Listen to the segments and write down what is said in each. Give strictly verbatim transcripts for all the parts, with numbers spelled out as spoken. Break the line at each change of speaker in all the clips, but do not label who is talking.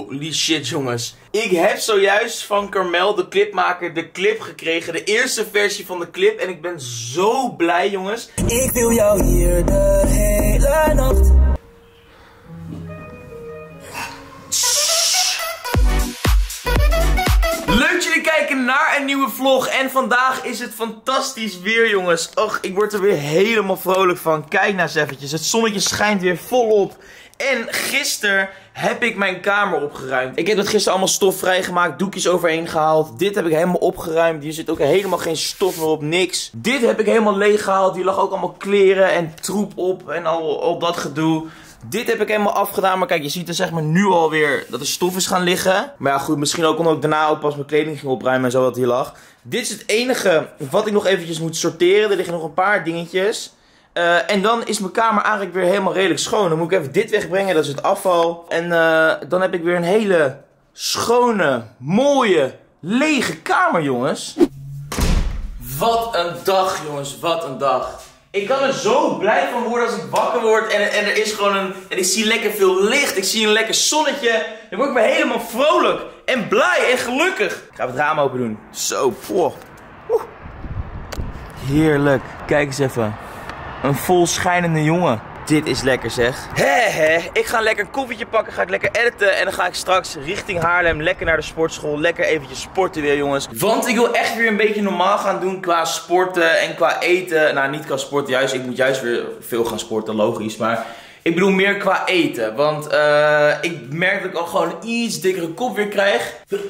Holy shit jongens. Ik heb zojuist van Carmel, de clipmaker, de clip gekregen. De eerste versie van de clip. En ik ben zo blij jongens.
Ik wil jou hier de hele nacht.
Leuk dat jullie kijken naar een nieuwe vlog. En vandaag is het fantastisch weer jongens. Och, ik word er weer helemaal vrolijk van. Kijk nou eens eventjes. Het zonnetje schijnt weer volop. En gisteren heb ik mijn kamer opgeruimd. Ik heb dat gisteren allemaal stof vrijgemaakt, doekjes overheen gehaald. Dit heb ik helemaal opgeruimd. Hier zit ook helemaal geen stof meer op, niks. Dit heb ik helemaal leeg gehaald. Hier lag ook allemaal kleren en troep op en al, al dat gedoe. Dit heb ik helemaal afgedaan, maar kijk, je ziet er zeg maar nu alweer dat er stof is gaan liggen. Maar ja goed, misschien ook omdat ik daarna ook pas mijn kleding ging opruimen en zo wat hier lag. Dit is het enige wat ik nog eventjes moet sorteren. Er liggen nog een paar dingetjes. Uh, en dan is mijn kamer eigenlijk weer helemaal redelijk schoon. Dan moet ik even dit wegbrengen, dat is het afval. En uh, dan heb ik weer een hele schone, mooie, lege kamer, jongens. Wat een dag, jongens, wat een dag. Ik kan er zo blij van worden als ik wakker word en, en er is gewoon een... En ik zie lekker veel licht, ik zie een lekker zonnetje. Dan word ik me helemaal vrolijk en blij en gelukkig. Ik ga het raam open doen. Zo, poh. Oeh. Heerlijk. Kijk eens even. Een vol schijnende jongen. Dit is lekker zeg. Hé hé, ik ga lekker een koffietje pakken, ga ik lekker editen. En dan ga ik straks richting Haarlem lekker naar de sportschool. Lekker eventjes sporten weer jongens. Want ik wil echt weer een beetje normaal gaan doen qua sporten en qua eten. Nou niet qua sporten juist, ik moet juist weer veel gaan sporten, logisch. Maar ik bedoel meer qua eten. Want uh, ik merk dat ik al gewoon een iets dikkere kop weer krijg.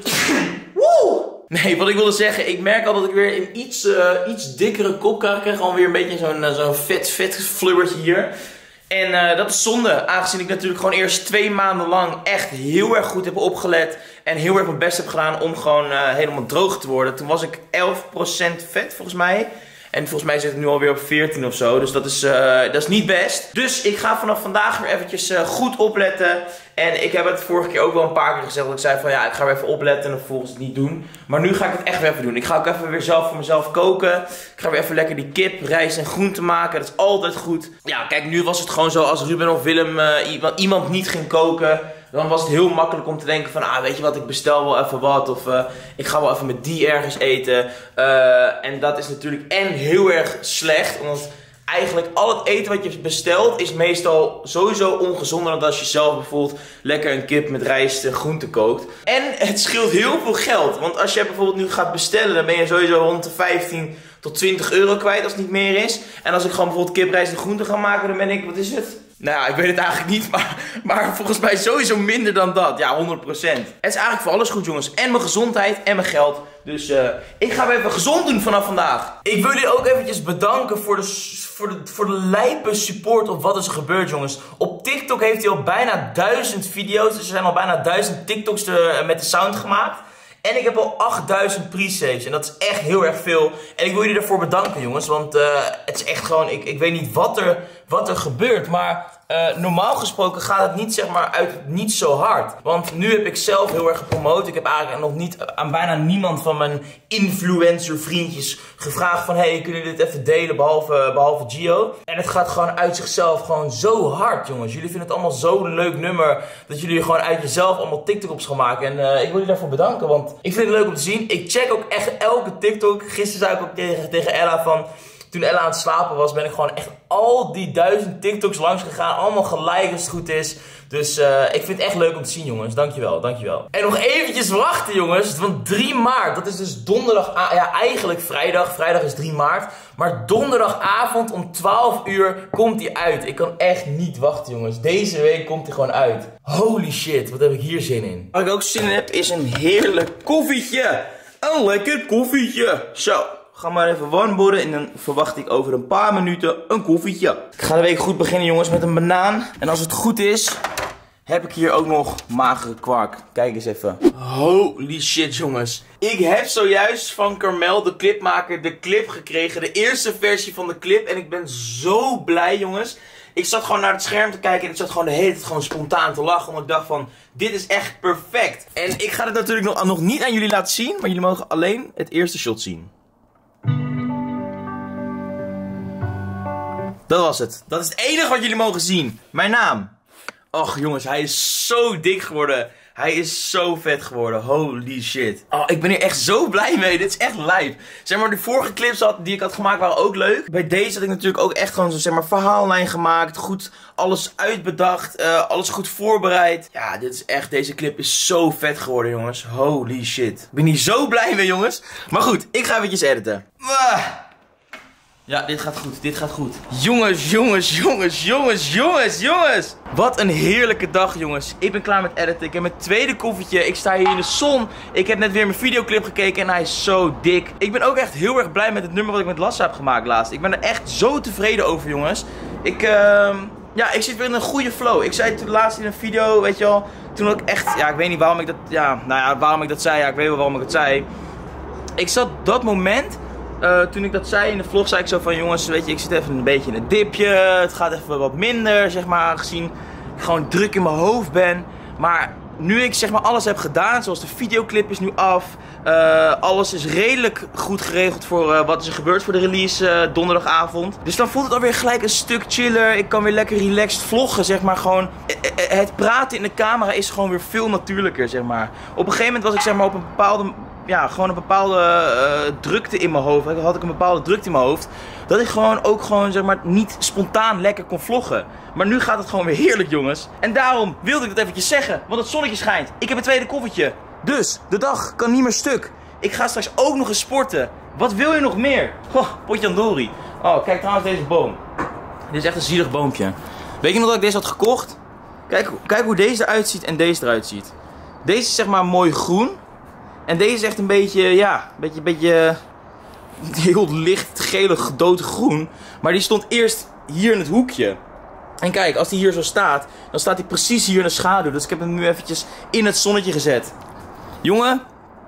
Woe! Nee, wat ik wilde zeggen, ik merk al dat ik weer een iets, uh, iets dikkere kop krijg. Ik krijg gewoon weer een beetje zo'n uh, zo'n vet, vet flubbertje hier. En uh, dat is zonde, aangezien ik natuurlijk gewoon eerst twee maanden lang echt heel erg goed heb opgelet. En heel erg mijn best heb gedaan om gewoon uh, helemaal droog te worden. Toen was ik elf procent vet volgens mij. En volgens mij zit ik nu alweer op veertien of zo. Dus dat is, uh, dat is niet best. Dus ik ga vanaf vandaag weer eventjes uh, goed opletten. En ik heb het vorige keer ook wel een paar keer gezegd. Dat ik zei van ja, ik ga weer even opletten en vervolgens het niet doen. Maar nu ga ik het echt weer even doen. Ik ga ook even weer zelf voor mezelf koken. Ik ga weer even lekker die kip, rijst en groenten maken. Dat is altijd goed. Ja, kijk, nu was het gewoon zo als Ruben of Willem uh, iemand niet ging koken. Dan was het heel makkelijk om te denken van, ah, weet je wat, ik bestel wel even wat. Of uh, ik ga wel even met die ergens eten. Uh, en dat is natuurlijk en heel erg slecht. Omdat eigenlijk al het eten wat je bestelt is meestal sowieso ongezonder dan als je zelf bijvoorbeeld lekker een kip met rijst en groenten kookt. En het scheelt heel veel geld. Want als je bijvoorbeeld nu gaat bestellen, dan ben je sowieso rond de vijftien tot twintig euro kwijt als het niet meer is. En als ik gewoon bijvoorbeeld kip, rijst en groenten ga maken, dan ben ik, wat is het? Nou ja, ik weet het eigenlijk niet, maar, maar volgens mij sowieso minder dan dat. Ja, honderd procent. Het is eigenlijk voor alles goed, jongens. En mijn gezondheid en mijn geld. Dus uh, ik ga weer even gezond doen vanaf vandaag. Ik wil jullie ook eventjes bedanken voor de, voor de, voor de lijpe support op wat is er gebeurd, jongens. Op TikTok heeft hij al bijna duizend video's. Dus er zijn al bijna duizend TikToks te, met de sound gemaakt. En ik heb al achtduizend pre-saves. En dat is echt heel erg veel. En ik wil jullie daarvoor bedanken, jongens. Want uh, het is echt gewoon... Ik, ik weet niet wat er, wat er gebeurt. Maar uh, normaal gesproken gaat het niet, zeg maar, uit het niet zo hard. Want nu heb ik zelf heel erg gepromoot. Ik heb eigenlijk nog niet aan bijna niemand van mijn influencer vriendjes gevraagd van... Hey, kunnen jullie dit even delen, behalve, behalve Gio? En het gaat gewoon uit zichzelf gewoon zo hard, jongens. Jullie vinden het allemaal zo'n leuk nummer. Dat jullie gewoon uit jezelf allemaal TikToks gaan maken. En uh, ik wil jullie daarvoor bedanken, want... Ik vind het leuk om te zien. Ik check ook echt elke TikTok. Gisteren zei ik ook tegen, tegen Ella van... Toen Ella aan het slapen was, ben ik gewoon echt al die duizend TikToks langs gegaan. Allemaal gelijk als het goed is. Dus uh, ik vind het echt leuk om te zien, jongens. Dankjewel, dankjewel. En nog eventjes wachten, jongens. Want drie maart, dat is dus donderdag... Ja, eigenlijk vrijdag. Vrijdag is drie maart. Maar donderdagavond om twaalf uur komt hij uit. Ik kan echt niet wachten, jongens. Deze week komt hij gewoon uit. Holy shit, wat heb ik hier zin in. Wat ik ook zin in heb, is een heerlijk koffietje. Een lekker koffietje. Zo. Ga maar even warm worden en dan verwacht ik over een paar minuten een koffietje. Ik ga de week goed beginnen, jongens, met een banaan. En als het goed is, heb ik hier ook nog magere kwark. Kijk eens even. Holy shit, jongens. Ik heb zojuist van Carmel, de clipmaker, de clip gekregen. De eerste versie van de clip. En ik ben zo blij, jongens. Ik zat gewoon naar het scherm te kijken en ik zat gewoon de hele tijd gewoon spontaan te lachen. Omdat ik dacht van, dit is echt perfect. En ik ga het natuurlijk nog, nog niet aan jullie laten zien. Maar jullie mogen alleen het eerste shot zien. Dat was het. Dat is het enige wat jullie mogen zien. Mijn naam. Och jongens, hij is zo dik geworden. Hij is zo vet geworden. Holy shit. Oh, ik ben hier echt zo blij mee. Dit is echt lijp. Zeg maar, de vorige clips had, die ik had gemaakt waren ook leuk. Bij deze had ik natuurlijk ook echt gewoon zo'n zeg maar, verhaallijn gemaakt. Goed alles uitbedacht. Uh, alles goed voorbereid. Ja, dit is echt, deze clip is zo vet geworden, jongens. Holy shit. Ik ben hier zo blij mee, jongens. Maar goed, ik ga eventjes editen. Ah. Ja, dit gaat goed, dit gaat goed. Jongens, jongens, jongens, jongens, jongens, jongens. Wat een heerlijke dag, jongens. Ik ben klaar met editen. Ik heb mijn tweede koffietje. Ik sta hier in de zon. Ik heb net weer mijn videoclip gekeken en hij is zo dik. Ik ben ook echt heel erg blij met het nummer wat ik met Lassa heb gemaakt laatst. Ik ben er echt zo tevreden over, jongens. Ik, uh, ja, ik zit weer in een goede flow. Ik zei het laatst in een video, weet je wel. Toen ook echt, ja, ik weet niet waarom ik dat, ja, nou ja, waarom ik dat zei. Ja, ik weet wel waarom ik het zei. Ik zat dat moment... Uh, toen ik dat zei in de vlog, zei ik zo van jongens, weet je, ik zit even een beetje in een dipje. Het gaat even wat minder, zeg maar, aangezien ik gewoon druk in mijn hoofd ben. Maar nu ik zeg maar alles heb gedaan, zoals de videoclip is nu af. Uh, alles is redelijk goed geregeld voor uh, wat is er gebeurd voor de release uh, donderdagavond. Dus dan voelt het alweer gelijk een stuk chiller. Ik kan weer lekker relaxed vloggen, zeg maar, gewoon. Het praten in de camera is gewoon weer veel natuurlijker, zeg maar. Op een gegeven moment was ik zeg maar op een bepaalde... Ja, gewoon een bepaalde uh, drukte in mijn hoofd. Had ik een bepaalde drukte in mijn hoofd. Dat ik gewoon ook gewoon, zeg maar, niet spontaan lekker kon vloggen. Maar nu gaat het gewoon weer heerlijk, jongens. En daarom wilde ik dat eventjes zeggen. Want het zonnetje schijnt. Ik heb een tweede koffertje. Dus, de dag kan niet meer stuk. Ik ga straks ook nog eens sporten. Wat wil je nog meer? Oh, potjandori. Oh, kijk trouwens deze boom. Dit is echt een zielig boompje. Weet je nog dat ik deze had gekocht? Kijk, kijk hoe deze eruit ziet en deze eruit ziet. Deze is zeg maar mooi groen. En deze is echt een beetje, ja, een beetje, beetje heel licht gele doodgroen. Maar die stond eerst hier in het hoekje. En kijk, als die hier zo staat, dan staat hij precies hier in de schaduw. Dus ik heb hem nu eventjes in het zonnetje gezet. Jongen,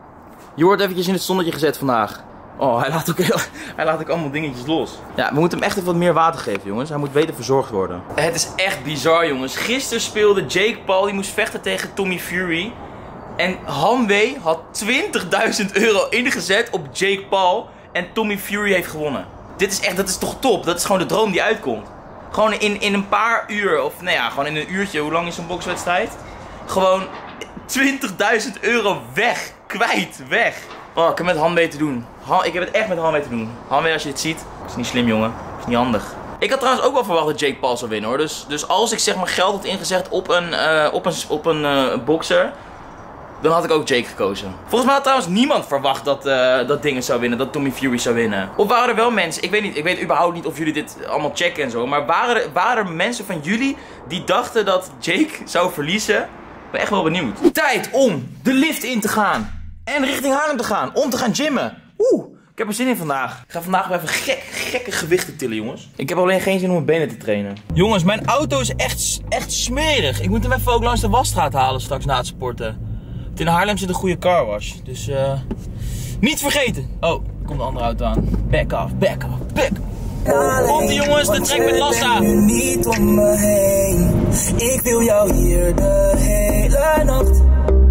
je wordt eventjes in het zonnetje gezet vandaag. Oh, hij laat ook, heel, hij laat ook allemaal dingetjes los. Ja, we moeten hem echt even wat meer water geven, jongens. Hij moet beter verzorgd worden. Het is echt bizar, jongens. Gisteren speelde Jake Paul, die moest vechten tegen Tommy Fury. En Hanwee had twintigduizend euro ingezet op Jake Paul. En Tommy Fury heeft gewonnen. Dit is echt, dat is toch top? Dat is gewoon de droom die uitkomt. Gewoon in, in een paar uur, of nou ja, gewoon in een uurtje. Hoe lang is zo'n bokswedstrijd? Gewoon twintigduizend euro weg. Kwijt, weg. Oh, ik heb met Hanwee te doen. Han, ik heb het echt met Hanwee te doen. Hanwee, als je dit ziet, is niet slim, jongen. Is niet handig. Ik had trouwens ook wel verwacht dat Jake Paul zou winnen, hoor. Dus, dus als ik zeg maar geld had ingezet op een, uh, op een, op een uh, bokser, dan had ik ook Jake gekozen. Volgens mij had trouwens niemand verwacht dat, uh, dat dingen zou winnen, dat Tommy Fury zou winnen. Of waren er wel mensen, ik weet niet, ik weet überhaupt niet of jullie dit allemaal checken en zo, maar waren er, waren er mensen van jullie die dachten dat Jake zou verliezen? Ik ben echt wel benieuwd. Tijd om de lift in te gaan en richting Haarlem te gaan, om te gaan gymmen. Oeh, ik heb er zin in vandaag. Ik ga vandaag wel even gek, gekke gewichten tillen, jongens. Ik heb alleen geen zin om mijn benen te trainen. Jongens, mijn auto is echt, echt smerig. Ik moet hem even ook langs de wasstraat halen straks na het sporten. In Haarlem zit een goede carwash, dus uh, niet vergeten. Oh, er komt een andere auto aan. Back off, back off, back off. Komt die jongens, de trek met Lassa.
Niet om me heen. Ik wil jou hier de hele nacht.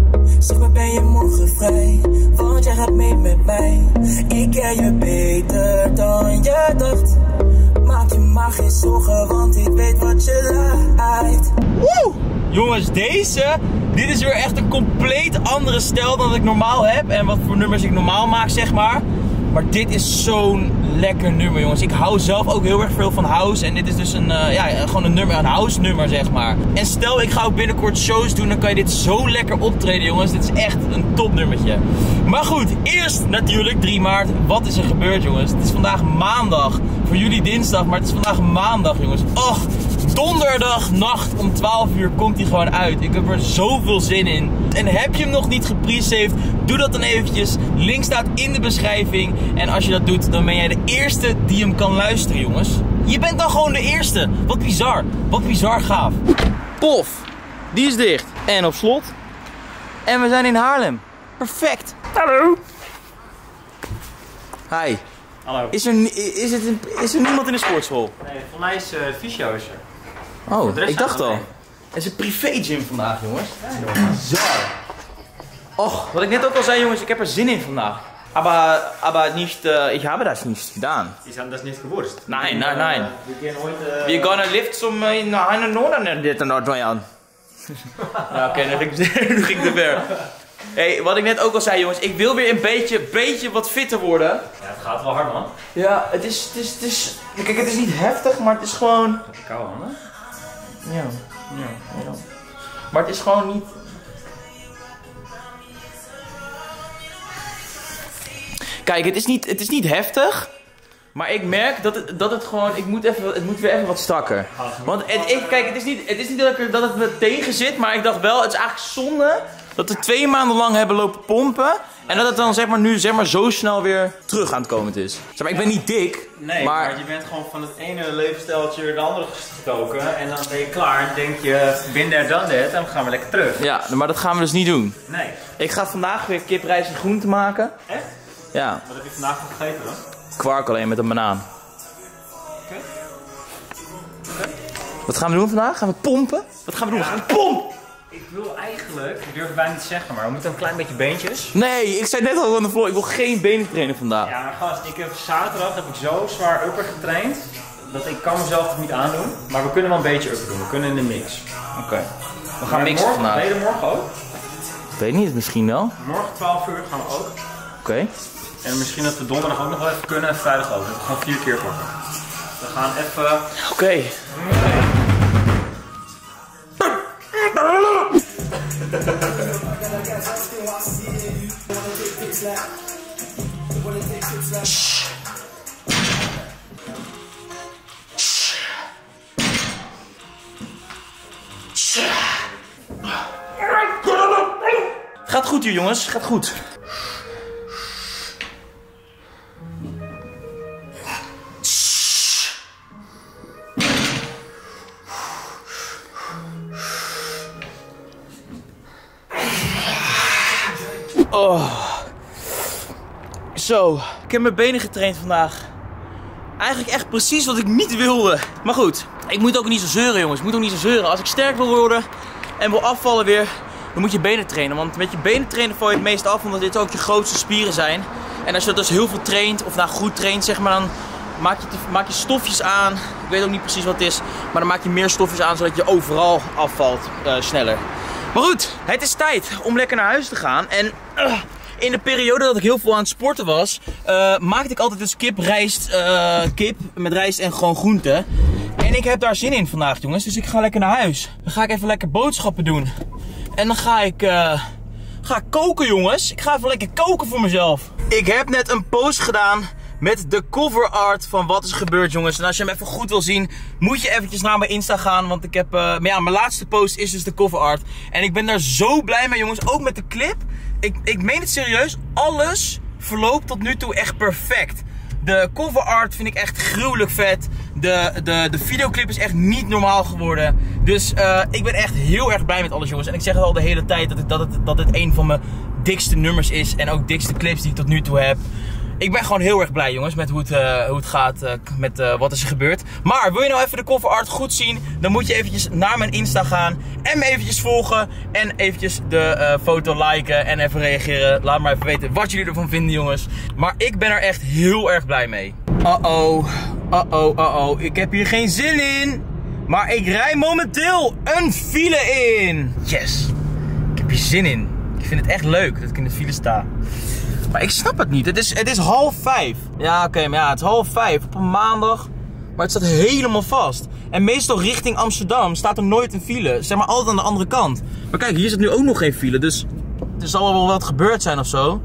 Zeg maar, ben je morgen vrij? Want jij gaat mee met mij. Ik ken je beter dan je dacht. Maak je maar geen zorgen, want ik weet wat je lijkt.
Woe! Jongens, deze, dit is weer echt een compleet andere stijl dan dat ik normaal heb. En wat voor nummers ik normaal maak, zeg maar. Maar dit is zo'n lekker nummer, jongens. Ik hou zelf ook heel erg veel van house. En dit is dus een, uh, ja, gewoon een nummer, een house nummer, zeg maar. En stel, ik ga ook binnenkort shows doen, dan kan je dit zo lekker optreden, jongens. Dit is echt een topnummertje. Maar goed, eerst natuurlijk drie maart. Wat is er gebeurd, jongens? Het is vandaag maandag. Voor jullie dinsdag, maar het is vandaag maandag, jongens. Och, donderdagnacht om twaalf uur komt hij gewoon uit. Ik heb er zoveel zin in. En heb je hem nog niet gepresaved, doe dat dan eventjes. Link staat in de beschrijving. En als je dat doet, dan ben jij de eerste die hem kan luisteren, jongens. Je bent dan gewoon de eerste. Wat bizar. Wat bizar gaaf. Pof. Die is dicht. En op slot. En we zijn in Haarlem. Perfect. Hallo. Hi.
Hallo.
Is er, is, het een, is er niemand in de sportschool?
Nee, volgens mij is uh, fysio is er.
Oh, ik dacht al. Het is een privé gym vandaag, jongens. Zo. Och, wat ik net ook al zei, jongens, ik heb er zin in vandaag. Aber, aber nicht, uh, ich habe das nicht gedaan.
Is dat niet gewusst?
Nein, nein, nein.
Uh, we, uh,
We're gonna lift some uh, in eine Noten dit en dat aan. Nou oké, okay, nu ging ik, nu ging ik te ver. Hey, wat ik net ook al zei jongens, ik wil weer een beetje, beetje wat fitter worden.
Ja, het gaat wel hard man.
Ja, het is, het is, het is, kijk het is niet heftig, maar het is gewoon...
Koude handen?
Ja.
Ja.
ja. Maar het is gewoon niet... Kijk, het is niet, het is niet heftig. Maar ik merk dat het, dat het gewoon, ik moet even, het moet weer even wat strakker. Want het, ik, kijk, het is niet, het is niet dat, ik er, dat het me tegen zit, maar ik dacht wel, het is eigenlijk zonde dat we twee maanden lang hebben lopen pompen. En dat het dan zeg maar nu zeg maar zo snel weer terug aan het komen is. Zeg maar, ik ben niet dik.
Nee,
maar...
maar je bent gewoon van het ene levensstijltje de andere gestoken. En dan ben je klaar en denk je, bin there, done that. En dan gaan we lekker terug.
Ja, maar dat gaan we dus niet doen.
Nee.
Ik ga vandaag weer kip, rijst en groente maken.
Echt?
Ja.
Wat heb je vandaag gegeten dan?
Kwark alleen met een banaan.
Oké.
Okay. Wat gaan we doen vandaag? Gaan we pompen? Wat gaan we doen? Ja. We gaan pompen!
Ik wil eigenlijk, ik durf het bijna niet te zeggen, maar we moeten een klein beetje beentjes.
Nee, ik zei net al aan de vlog, ik wil geen benen trainen vandaag.
Ja, maar gast, ik heb zaterdag heb ik zo zwaar upper getraind, dat ik kan mezelf het niet aandoen. Maar we kunnen wel een beetje upper doen, we kunnen in de mix.
Oké. Okay. We gaan mixen
morgen,
vandaag.
Ben je er morgen ook?
Ik weet niet, misschien wel.
Morgen twaalf uur gaan we ook.
Oké. Okay.
En misschien dat we donderdag ook nog wel even kunnen en vrijdag ook. Dat we gewoon vier keer pakken. We gaan even...
Oké. Okay. Okay. Gaat goed hier jongens, gaat goed. Oh. Zo, ik heb mijn benen getraind vandaag. Eigenlijk echt precies wat ik niet wilde. Maar goed, ik moet ook niet zo zeuren jongens. Ik moet ook niet zo zeuren. Als ik sterk wil worden en wil afvallen weer, dan moet je benen trainen. Want met je benen trainen val je het meest af, omdat dit ook je grootste spieren zijn. En als je dat dus heel veel traint, of nou goed traint zeg maar, dan maak je, te, maak je stofjes aan. Ik weet ook niet precies wat het is, maar dan maak je meer stofjes aan, zodat je overal afvalt uh, sneller. Maar goed, het is tijd om lekker naar huis te gaan. En uh, in de periode dat ik heel veel aan het sporten was, uh, maakte ik altijd dus kip, rijst, uh, kip met rijst en gewoon groenten. En ik heb daar zin in vandaag jongens, dus ik ga lekker naar huis. Dan ga ik even lekker boodschappen doen. En dan ga ik, uh, ga ik koken jongens. Ik ga even lekker koken voor mezelf. Ik heb net een post gedaan met de cover art van Wat is Gebeurd jongens. En als je hem even goed wil zien, moet je eventjes naar mijn Insta gaan. Want ik heb, uh, maar ja, mijn laatste post is dus de cover art. En ik ben daar zo blij mee jongens, ook met de clip. Ik, ik meen het serieus, alles verloopt tot nu toe echt perfect. De cover art vind ik echt gruwelijk vet. De, de, de videoclip is echt niet normaal geworden. Dus uh, ik ben echt heel erg blij met alles jongens. En ik zeg het al de hele tijd dat het, dat het, dat het een van mijn dikste nummers is. En ook dikste clips die ik tot nu toe heb. Ik ben gewoon heel erg blij jongens met hoe het, uh, hoe het gaat uh, met uh, Wat is er gebeurd. Maar wil je nou even de cover art goed zien, dan moet je eventjes naar mijn Insta gaan. En me eventjes volgen. En eventjes de uh, foto liken en even reageren. Laat maar even weten wat jullie ervan vinden jongens. Maar ik ben er echt heel erg blij mee. Uh-oh, uh-oh, uh-oh. Ik heb hier geen zin in. Maar ik rij momenteel een file in. Yes. Ik heb hier zin in. Ik vind het echt leuk dat ik in de file sta. Maar ik snap het niet. Het is, het is half vijf. Ja, oké, okay, maar ja, het is half vijf op een maandag. Maar het staat helemaal vast. En meestal richting Amsterdam staat er nooit een file. Zeg maar altijd aan de andere kant. Maar kijk, hier zit nu ook nog geen file. Dus er zal wel wat gebeurd zijn of zo.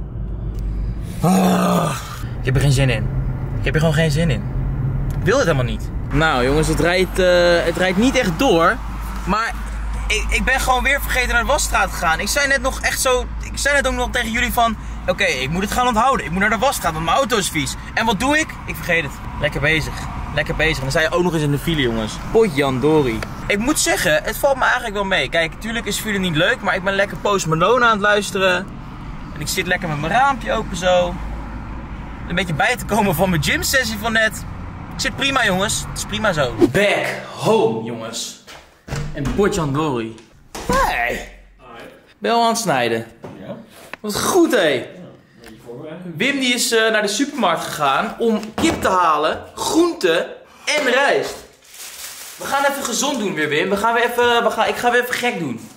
Oh, ik heb er geen zin in. Ik heb er gewoon geen zin in. Ik wil het helemaal niet. Nou jongens, het rijdt, uh, het rijdt niet echt door. Maar ik, ik ben gewoon weer vergeten naar de wasstraat te gaan. Ik zei net nog echt zo... Ik zei net ook nog tegen jullie van... Oké, okay, ik moet het gaan onthouden. Ik moet naar de wasstraat, want mijn auto is vies. En wat doe ik? Ik vergeet het. Lekker bezig. Lekker bezig. En dan sta je ook nog eens in de file, jongens. Potjandori. Ik moet zeggen, het valt me eigenlijk wel mee. Kijk, natuurlijk is file niet leuk, maar ik ben lekker Post Malone aan het luisteren. En ik zit lekker met mijn raampje open zo. Een beetje bij te komen van mijn gymsessie van net. Ik zit prima, jongens. Het is prima zo. Back home, jongens. En potjandori. Hey. Ben al aan het snijden.
Ja.
Wat goed, hé.
Ja,
Wim die is uh, naar de supermarkt gegaan om kip te halen, groenten en rijst. We gaan even gezond doen weer, Wim. We gaan weer even, we gaan, ik ga weer even gek doen.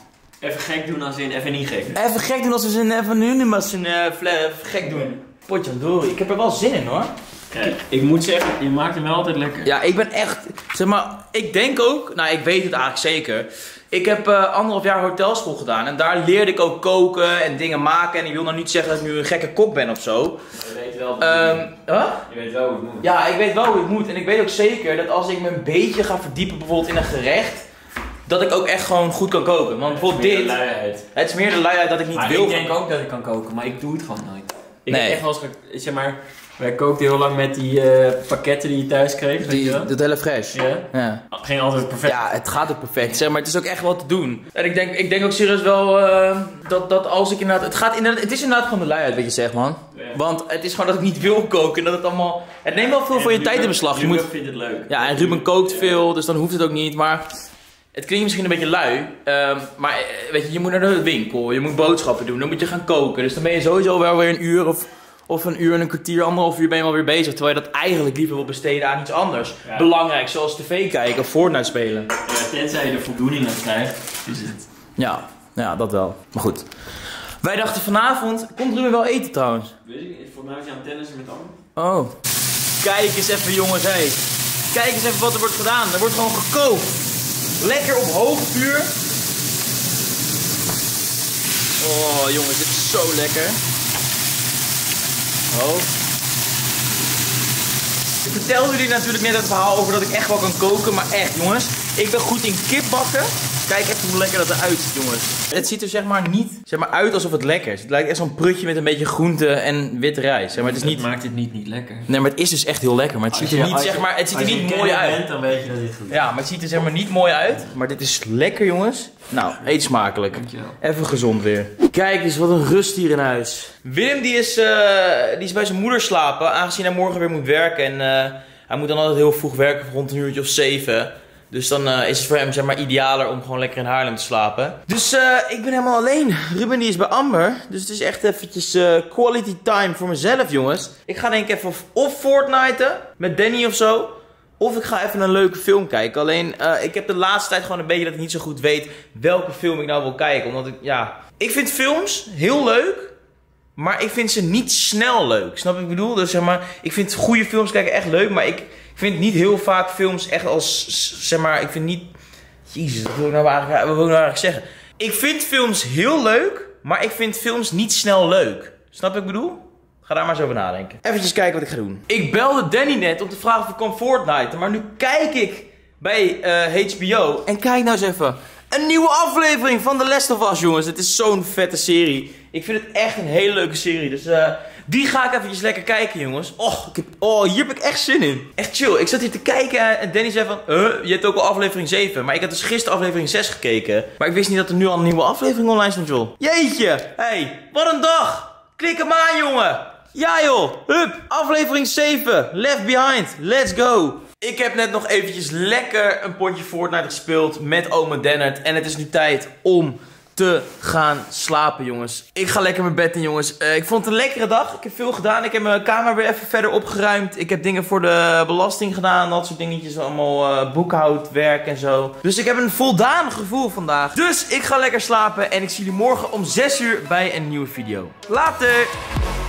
Even gek doen als in even niet gek.
Even gek doen als we zin even nu, nu maar zijn uh, even gek doen. Potjandori, ik heb er wel zin in hoor.
Kijk, ik moet zeggen, je maakt hem wel altijd lekker.
Ja, ik ben echt, zeg maar, ik denk ook, nou ik weet het eigenlijk zeker. Ik heb uh, anderhalf jaar hotelschool gedaan en daar leerde ik ook koken en dingen maken. En ik wil nou niet zeggen dat ik nu een gekke kok ben of zo.
Je weet wel hoe het
um,
moet.
huh?
Je weet wel hoe het moet.
Ja, ik weet wel hoe het moet. En ik weet ook zeker dat als ik me een beetje ga verdiepen bijvoorbeeld in een gerecht, dat ik ook echt gewoon goed kan koken. Want bijvoorbeeld dit,
de luiheid.
Het is meer de luiheid dat ik niet
maar
wil.
Ik denk ook dat ik kan koken, maar ik doe het gewoon nooit. Ik
Nee.
heb echt wel eens, ge- zeg maar, wij kookten heel lang met die uh, pakketten die je thuis kreeg. weet je
Die,
wel?
dat hele fresh.
Ja.
Ja.
Ging altijd perfect.
Ja, het gaat ook perfect, zeg maar. Het is ook echt wat te doen. En ik denk, ik denk ook serieus wel uh, dat, dat als ik inderdaad... Het, gaat inderdaad... het is inderdaad gewoon de luiheid wat je zegt, man.
Ja.
Want het is gewoon dat ik niet wil koken. En dat het allemaal... Het neemt wel veel
En
van je
Ruben-
tijd in beslag. Je
Ruben
moet...
vindt het leuk.
Ja, en Ruben kookt veel, dus dan hoeft het ook niet. Maar het klinkt misschien een beetje lui. Um, maar eh, weet je, je moet naar de winkel. Je moet boodschappen doen. Dan moet je gaan koken. Dus dan ben je sowieso wel weer een uur of... Of een uur en een kwartier, anderhalf uur ben je wel weer bezig. Terwijl je dat eigenlijk liever wil besteden aan iets anders.
Ja.
Belangrijk, zoals tv kijken of Fortnite spelen.
Ja, tenzij je er voldoening aan krijgt, is het.
Ja, ja, dat wel. Maar goed. Wij dachten vanavond, komt Ruben wel eten trouwens?
Weet ik, volgens mij is hij aan tennissen met Anne.
Oh. Kijk eens even jongens, hé. Hey. Kijk eens even wat er wordt gedaan. Er wordt gewoon gekookt. Lekker op hoog vuur. Oh jongens, dit is zo lekker. Oh. Ik vertelde jullie natuurlijk net het verhaal over dat ik echt wel kan koken, maar echt jongens, ik ben goed in kip bakken. Kijk even hoe lekker dat eruit ziet jongens. Het ziet er zeg maar niet zeg maar, uit alsof het lekker is. Het lijkt echt zo'n prutje met een beetje groente en witte rijst. Zeg maar, het is niet...
Dat maakt het niet niet lekker.
Nee, maar het is dus echt heel lekker. Maar het ziet er niet, zeg maar, het ziet er niet mooi uit.
Bent, dan weet je dat dit goed is.
Ja, maar het ziet er zeg maar niet mooi uit. Maar dit is lekker jongens. Nou, eet smakelijk.
Dankjewel.
Even gezond weer. Kijk eens, wat een rust hier in huis. Willem die is, uh, die is bij zijn moeder slapen. Aangezien hij morgen weer moet werken. En uh, hij moet dan altijd heel vroeg werken, rond een uurtje of zeven. Dus dan uh, is het voor hem zeg maar idealer om gewoon lekker in Haarlem te slapen. Dus uh, ik ben helemaal alleen. Ruben die is bij Amber. Dus het is echt eventjes uh, quality time voor mezelf jongens. Ik ga denk ik even of Fortniten met Danny of zo. Of ik ga even een leuke film kijken. Alleen, uh, ik heb de laatste tijd gewoon een beetje dat ik niet zo goed weet welke film ik nou wil kijken. Omdat ik, ja... Ik vind films heel leuk. Maar ik vind ze niet snel leuk. Snap je wat ik bedoel? Dus zeg maar, ik vind goede films kijken echt leuk. Maar ik, ik vind niet heel vaak films echt als, zeg maar, ik vind niet... Jezus, wat wil ik nou eigenlijk, wat wil ik nou eigenlijk zeggen? Ik vind films heel leuk. Maar ik vind films niet snel leuk. Snap je wat ik bedoel? Ga daar maar eens over nadenken. Even kijken wat ik ga doen. Ik belde Danny net om te vragen of ik kan Fortnite. Maar nu kijk ik bij uh, H B O. En kijk nou eens even. Een nieuwe aflevering van The Last of Us, jongens. Het is zo'n vette serie. Ik vind het echt een hele leuke serie. Dus uh, die ga ik eventjes lekker kijken, jongens. Oh, ik heb, oh, hier heb ik echt zin in. Echt chill. Ik zat hier te kijken en Danny zei van... Huh, je hebt ook al aflevering zeven. Maar ik had dus gisteren aflevering zes gekeken. Maar ik wist niet dat er nu al een nieuwe aflevering online stond, joh. Jeetje. Hey, wat een dag. Klik hem aan, jongen. Ja joh, hup, aflevering zeven, Left Behind, let's go. Ik heb net nog eventjes lekker een potje Fortnite gespeeld met ome Dennert. En het is nu tijd om te gaan slapen jongens. Ik ga lekker mijn bed in jongens. Uh, ik vond het een lekkere dag, ik heb veel gedaan. Ik heb mijn kamer weer even verder opgeruimd. Ik heb dingen voor de belasting gedaan, dat soort dingetjes. Allemaal uh, boekhoudwerk en zo. Dus ik heb een voldaan gevoel vandaag. Dus ik ga lekker slapen en ik zie jullie morgen om zes uur bij een nieuwe video. Later!